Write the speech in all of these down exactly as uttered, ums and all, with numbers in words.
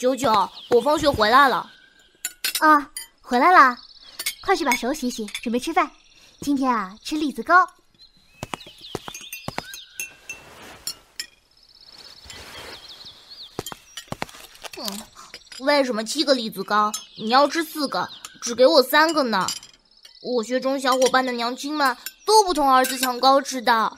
九九，我放学回来了。 啊，回来了，快去把手洗洗，准备吃饭。今天啊，吃栗子糕。 嗯，为什么七个栗子糕，你要吃四个，只给我三个呢？我学中小伙伴的娘亲们都不同儿子抢糕吃的。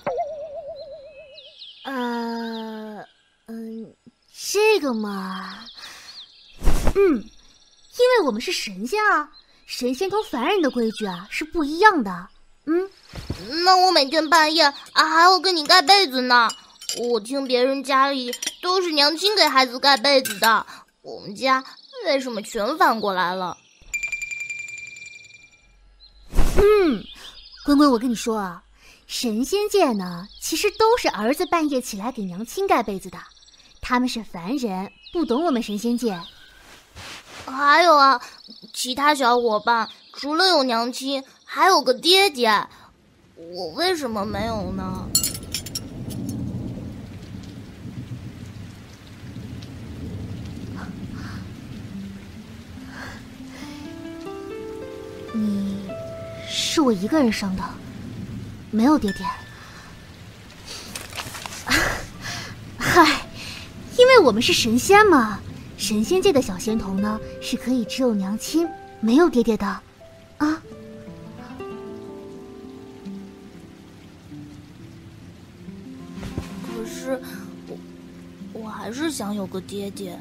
呃，嗯，这个嘛，嗯，因为我们是神仙啊，神仙同凡人的规矩啊是不一样的。嗯， 那我每天半夜啊还要跟你盖被子呢。我听别人家里都是娘亲给孩子盖被子的，我们家为什么全反过来了？ 嗯，滚滚，我跟你说啊，神仙界呢，其实都是儿子半夜起来给娘亲盖被子的，他们是凡人，不懂我们神仙界。 还有啊，其他小伙伴除了有娘亲，还有个爹爹，我为什么没有呢？ 你是我一个人生的，没有爹爹。嗨，因为我们是神仙嘛，神仙界的小仙童呢，是可以只有娘亲，没有爹爹的，啊。 可是我，我还是想有个爹爹。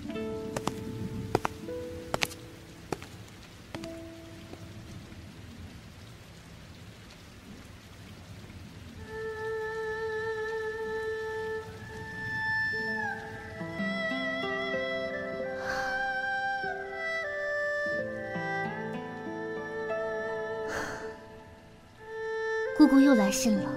姑姑又来信了。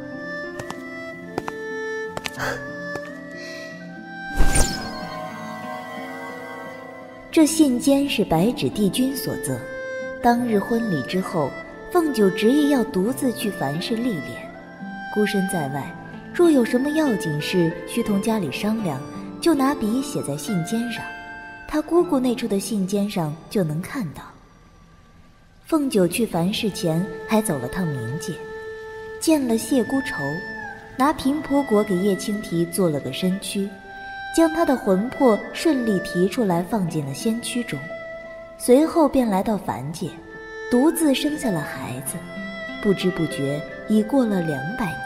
这信笺是白纸帝君所赠。当日婚礼之后，凤九执意要独自去凡世历练。孤身在外，若有什么要紧事需同家里商量，就拿笔写在信笺上，他姑姑那处的信笺上就能看到。凤九去凡世前还走了趟冥界，见了谢姑愁，拿平婆果给叶青提做了个身躯，将他的魂魄顺利提出来放进了仙躯中，随后便来到凡界，独自生下了孩子，不知不觉已过了两百年。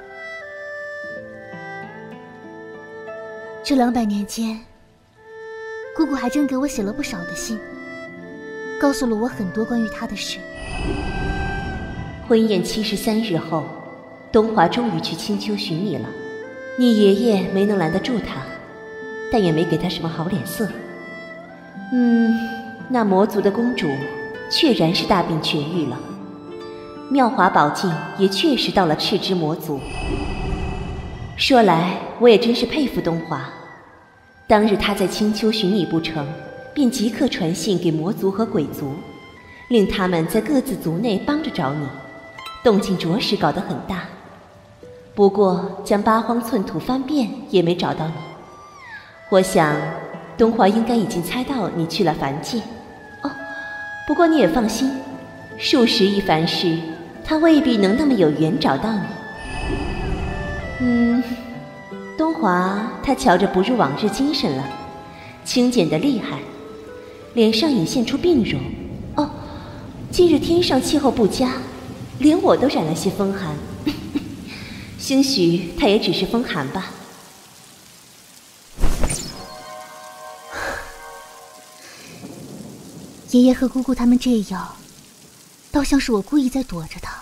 这两百年间，姑姑还真给我写了不少的信，告诉了我很多关于她的事。 婚宴七十三日后，东华终于去青丘寻你了。你爷爷没能拦得住他，但也没给他什么好脸色。嗯，那魔族的公主确然是大病痊愈了，妙华宝镜也确实到了赤之魔族。说来我也真是佩服东华，当日他在青丘寻你不成，便即刻传信给魔族和鬼族，令他们在各自族内帮着找你，动静着实搞得很大。不过将八荒寸土翻遍也没找到你，我想东华应该已经猜到你去了凡界。哦，不过你也放心，数十亿凡世，他未必能那么有缘找到你。嗯，东华他瞧着不如往日精神了，清简得厉害，脸上已现出病容。哦，今日天上气候不佳，连我都染了些风寒，兴许他也只是风寒吧。 爷爷和姑姑他们这样，倒像是我故意在躲着他。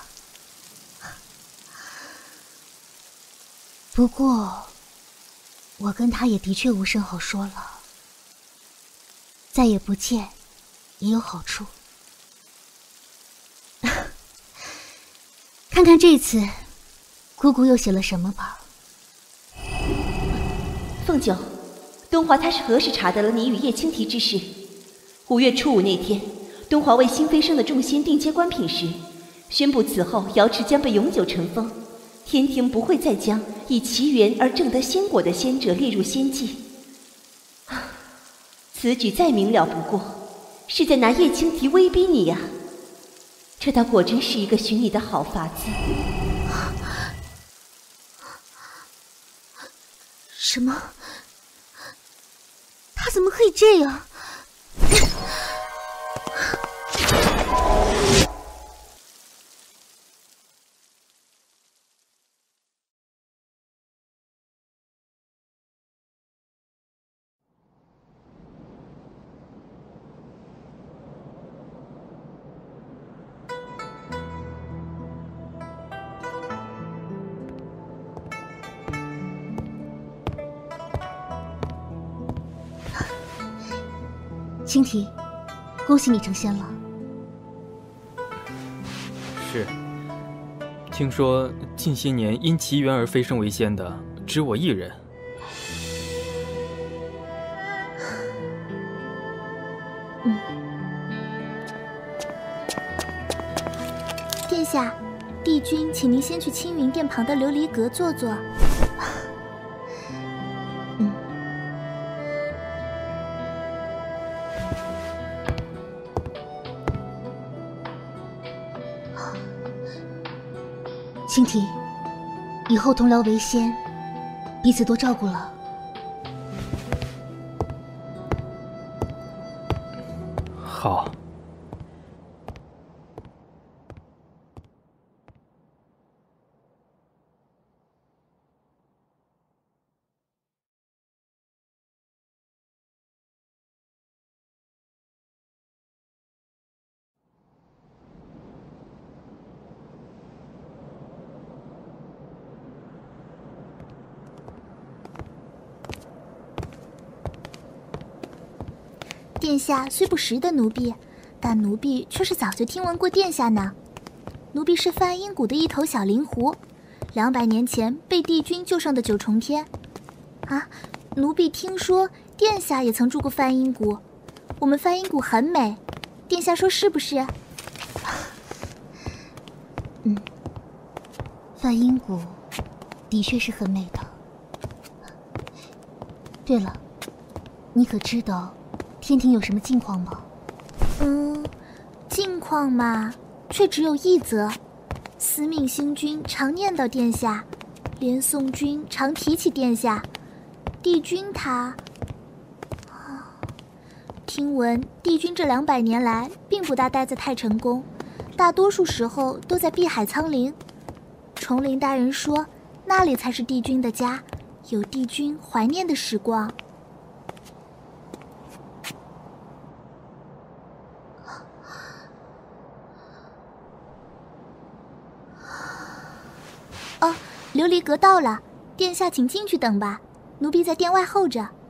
不过，我跟他也的确无甚好说了。再也不见，也有好处。看看这次，姑姑又写了什么吧。 凤九，东华他是何时查得了你与叶青提之事？五月初五那天，东华为新飞升的众仙定接官品时，宣布此后瑶池将被永久尘封，天庭不会再将以其缘而正得仙果的仙者列入仙界。 此举再明了不过，是在拿叶青提威逼你呀、啊。这倒果真是一个寻你的好法子。 什么？他怎么可以这样？青提，恭喜你成仙了。 是，听说近些年因奇缘而飞升为仙的只我一人。 嗯。殿下，帝君请您先去青云殿旁的琉璃阁坐坐。青提，以后同僚为先，彼此多照顾了。 好。 殿下虽不识得奴婢，但奴婢却是早就听闻过殿下呢。奴婢是梵音谷的一头小灵狐，两百年前被帝君救上的九重天。啊，奴婢听说殿下也曾住过梵音谷，我们梵音谷很美，殿下说是不是？嗯，梵音谷的确是很美的。对了，你可知道天庭有什么近况吗？嗯，近况嘛，却只有一则：司命星君常念叨殿下，连宋君常提起殿下。帝君他，听闻帝君这两百年来并不大待在太晨宫，大多数时候都在碧海苍陵。重灵大人说，那里才是帝君的家，有帝君怀念的时光。哦，琉璃阁到了，殿下请进去等吧，奴婢在殿外候着。